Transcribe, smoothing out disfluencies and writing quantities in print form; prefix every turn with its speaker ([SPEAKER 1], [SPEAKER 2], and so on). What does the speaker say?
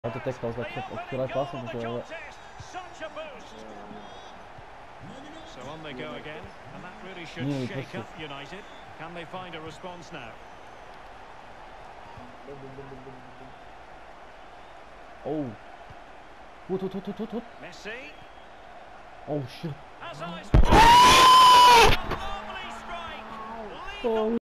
[SPEAKER 1] Had het echt als dat op vooruit passen of zo.
[SPEAKER 2] So on they go again, and that really should shake up United. Can they find a response now?
[SPEAKER 1] Oh. What?
[SPEAKER 2] Messi.
[SPEAKER 1] Oh shit.
[SPEAKER 2] Has eyes. Lovely strike.
[SPEAKER 1] Oh.